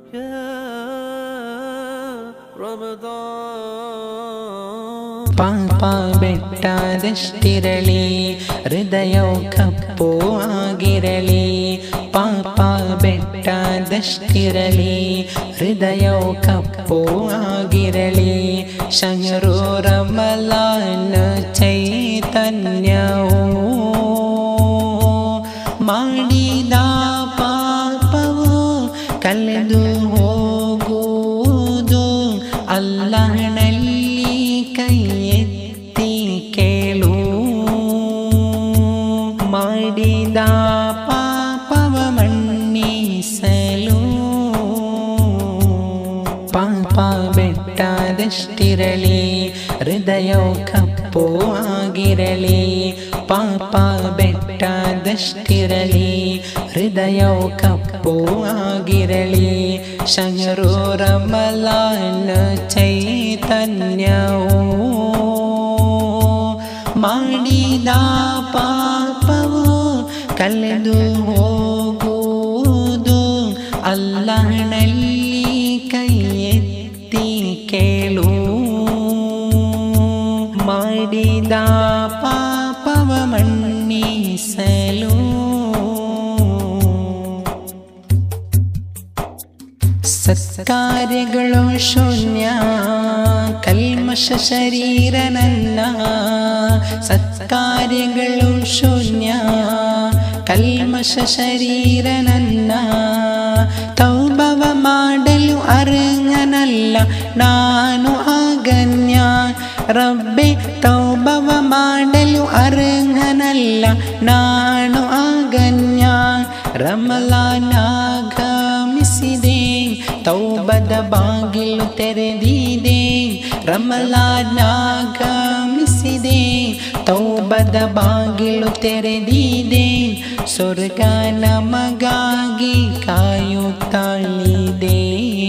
ಪಾಪ ಬೆಟ್ಟದಷ್ಟಿರಲಿ ಹೃದಯವು ಕಪ್ಪು ಆಗಿರಲಿ. ಪಾಪ ಬೆಟ್ಟದಷ್ಟಿರಲಿ ಹೃದಯವು ಕಪ್ಪು ಆಗಿರಲಿ. ಶಹರು ರಮಲಾನ್ ಚೈತನ್ಯವು ಮಾಡಿದ ಪಾಪವು ಕಳೆದು ಹೋಗುವುದು. ಅಲ್ಲಹನಲ್ಲಿ ಕೈ ಎತ್ತಿ ಕೇಳು, ಮಾಡಿದ ಪಾಪವ ಮನ್ನಿಸಲು. ಪಾಪ ಬೆಟ್ಟದಷ್ಟಿರಲಿ ಹೃದಯವು ಕಪ್ಪು ಆಗಿರಲಿ. ಪಾಪ ಬೆಟ್ಟದಷ್ಟಿರಲಿ ಹೃದಯವು ಕಪ್ಪು ಆಗಿರಲಿ. ಶಹರು ರಮಲಾನ್ ಚೈತನ್ಯವು ಮಾಡಿದ ಪಾಪವು ಕಳೆದು ಹೋಗುವುದು. ಅಲ್ಲಹನಲ್ಲಿ ಕೈ ಎತ್ತಿ ಕೇಳು, ಮಾಡಿದ ಪಾಪವ ಮನ್ನಿಸಲು. ಸತ್ಕಾರ್ಯಗಳು ಶೂನ್ಯ ಕಲ್ಮಶ ಶರೀರ ನನ್ನ. ಸತ್ಕಾರ್ಯಗಳು ಶೂನ್ಯ ಕಲ್ಮಶ ಶರೀರ ನನ್ನ. ತೌಬವ ಮಾಡಲು ಅರ್ಹನಲ್ಲ ನಾನು ಅಗನ್ಯ. ರಬ್ಬೆ ತೌಬವ ಮಾಡಲು ಅರ್ಹನಲ್ಲ ನಾನು ಅಗನ್ಯ. ರಮಲಾನ್ ಆಗಮಿಸಿದೆ, ತೌಬದ ಬಾಗಿಲು ತೆರೆದಿದೆ. ರಮಲಾನ್ ಆಗಮಿಸಿದೆ, ತೌಬದ ಬಾಗಿಲು ತೆರೆದಿದೆ. ಸ್ವರ್ಗ ನಮಗಾಗಿ ಕಾಯುತ್ತಲಿದೆ.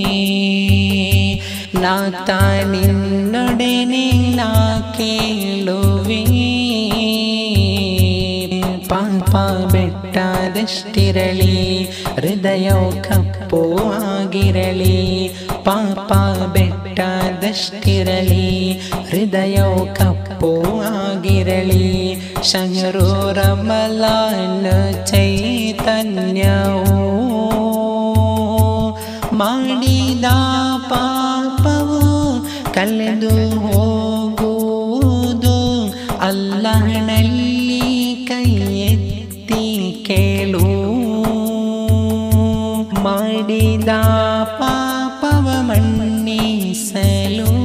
ನಾತ ನಿನ್ನೊಡನೆ ನಾ ಕೇಳುವೆ. ಪಾಪ ಬೆಟ್ಟದಷ್ಟಿರಲಿ ಹೃದಯವು ಕಪ್ಪು ಆಗಿರಲಿ. ಪಾಪ ಬೆಟ್ಟದಷ್ಟಿರಲಿ ಹೃದಯವು ಕಪ್ಪು ಆಗಿರಲಿ. ಶಹರು ರಮಲಾನ್ ಚೈತನ್ಯವು ಮಾಡಿದ ಪಾಪವು ಕಳೆದು ಹೋಗುವುದು. ಅಲ್ಲಹನಲ್ಲಿ ಕೈ ಎತ್ತಿ ಕೇಳು, ಮಾಡಿದ ಪಾಪವ ಮನ್ನಿಸಲು.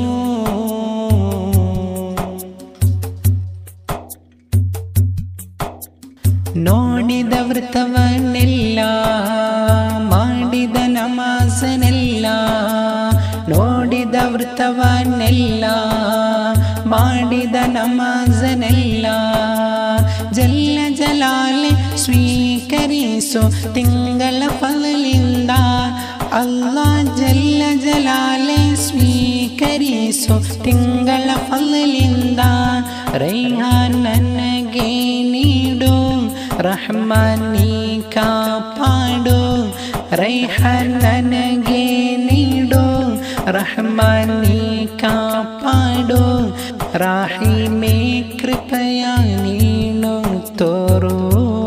ನೋಡಿದ ವೃತವನ್ನೆಲ್ಲ ಮಾಡಿದ ನಮಾಜನೆಲ್ಲ. ನೋಡಿದ ವೃತವನ್ನೆಲ್ಲ ಮಾಡಿದ ನಮಾಜನೆಲ್ಲ. ಜಲ್ಲ ಜಲಾಲೆ ಸ್ವೀಕರಿಸು ತಿಂಗಳ ಫಲಲಿಂದ. ಅಲ್ಲಾ ಜಲ್ಲ ಜಲಾಲೆ ಸ್ವೀಕರಿಸು ತಿಂಗಳ ಫಲಲಿಂದ. ರೈಹಾನ್ ನನಗೆ ನೀಡು, ರಹಮಾನ್ ನೀ ಕಾಪಾಡು. ರೈಹಾನ್ ನನಗೆ ನೀಡು, ರಹಮಾನ್ ನೀ ಕಾಪಾಡು. ರಾಹಿಮೇ ಕೃಪೆಯ ನೀನು ತೋರು,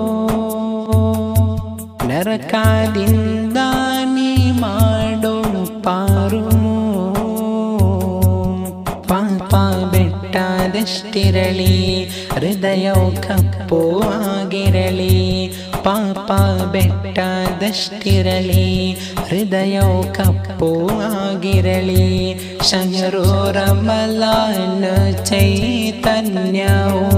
ನರಕದಿಂದ ನೀ ಮಾಡು ಪಾರು. ಪಾಪ ಬೆಟ್ಟದಷ್ಟಿರಲಿ ಹೃದಯವು ಕಪ್ಪು ಆಗಿರಲಿ. ಪಾಪ ಬೆಟ್ಟದಷ್ಟಿರಲಿ ಹೃದಯವು ಕಪ್ಪು ಆಗಿರಲಿ. ಶಹರು ರಮಲಾನ್ ಚೈತನ್ಯವು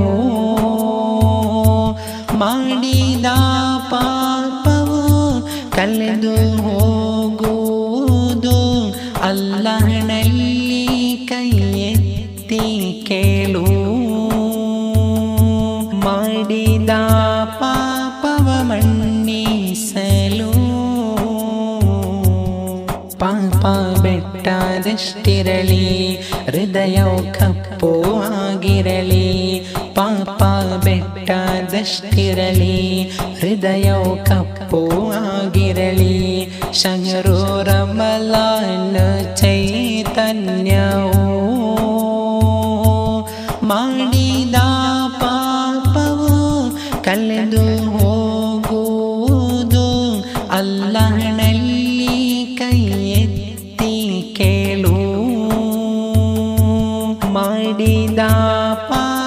ಮಾಡಿದ ಪಾಪವು ಕಳೆದು ಹೋಗುವುದು. ಅಲ್ಲಹನಲ್ಲಿ ಕೈ ಎತ್ತಿ ಕೇಳು, ಮಾಡಿದ ಪಾಪವ ಮನ್ನಿಸಲು. ಪಾಪ ಬೆಟ್ಟದಷ್ಟಿರಲಿ ಹೃದಯವು ಕಪ್ಪು ಆಗಿರಲಿ. ಪಾಪ ಬೆಟ್ಟದಷ್ಟಿರಲಿ ಹೃದಯವು ಕಪ್ಪು ಆಗಿರಲಿ. ಶಹರು ರಮಲಾನ್ ಚೈತನ್ಯವು ಮಾಡಿದ ಪಾಪವು ಕಳೆದು ಹೋಗುವುದು ಅಲ್ಲಹನಲ್ಲಿ ಕೈ ಎತ್ತಿ ಕೇಳು ಮಾಡಿದ